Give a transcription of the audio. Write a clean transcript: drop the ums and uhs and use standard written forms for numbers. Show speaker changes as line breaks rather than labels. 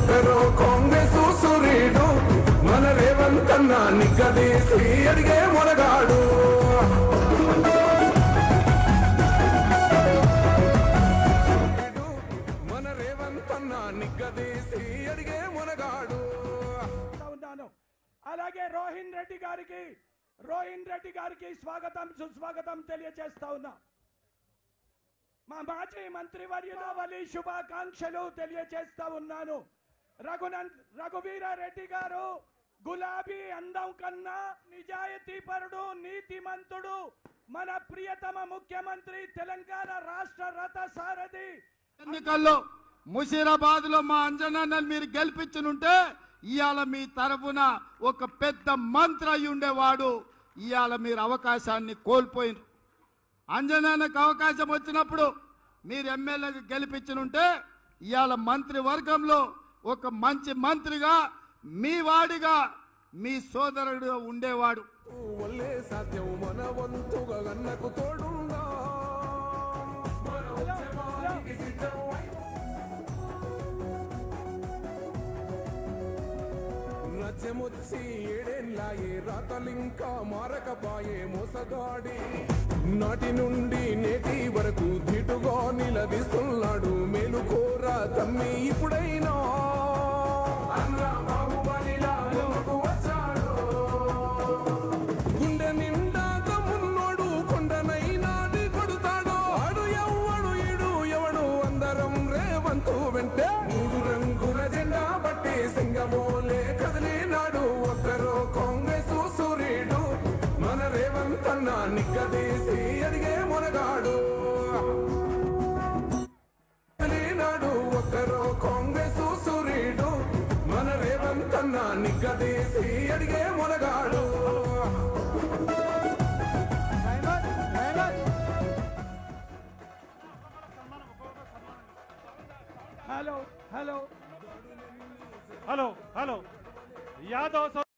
ఒక్కరో కాంగ్రెస్ సూర్యుడు మన రేవంత్ అన్న నిగ్గదీసి అడిగే మొనగాడు మన రేవంత్ అన్న నిగ్గదీసి అడిగే మొనగాడు.
అలాగే రోహిన్ రెడ్డి గారికి స్వాగతం సుస్వాగతం తెలియజేస్తా ఉన్నా. మా మాజీ మంత్రివర్యుల శుభాకాంక్షలు తెలియజేస్తా ఉన్నాను. రఘువీరారెడ్డి గారు గులాబీ అందం కన్నా నిజాయితీపరుడు, నీతిమంతుడు, మన ప్రియతమ ముఖ్యమంత్రి, తెలంగాణ రాష్ట్ర రథ సారథి.
ఎన్నికల్లో ముషీరాబాద్ లో మా అంజనాన్ని మీరు గెలిపించనుంటే ఇవాళ మీ తరఫున ఒక పెద్ద మంత్రి అయి ఉండేవాడు. ఇవాళ మీరు అవకాశాన్ని కోల్పోయినారు. అంజనానికి అవకాశం వచ్చినప్పుడు మీరు ఎమ్మెల్యేగా గెలిపించనుంటే ఇవాళ మంత్రివర్గంలో ఒక మంచి మంత్రిగా, మీ వాడిగా, మీ సోదరుడు ఉండేవాడు.
వల్లే సాధ్యం మన వంతుగా గన్నకు తోడుందా. రాజ్యమొచ్చి ఏడేళ్ళాయే రాతలింకా మారకపాయే మోసగాడి నాటి నుండి నేటి వరకు ధీటుగా నిలదీస్తున్నాడు. మేలుకోర తమ్మి ఇప్పుడైనా గుండె నిండా తమ్మున్నోడు కొండనైనా కొడుతాడు. ఆడు ఎవ్వడు ఈడు ఎవడు అందరం రేవంతు వెంటే మూడు రంగుల జెండా బట్టి సింగమోలే కదిలినాడు. ఒక్కరో కాంగ్రెస్ సూర్యుడు మన రేవంత్ అన్న నిగ్గదీసి అడిగే మొనగాడు. కదిలినాడు ఒక్కరో కాంగ్రెస్ సూర్యుడు మన రేవంత్ అన్న నిగ్గదీసి అడిగే మొనగాడు.
హలో యాదవ్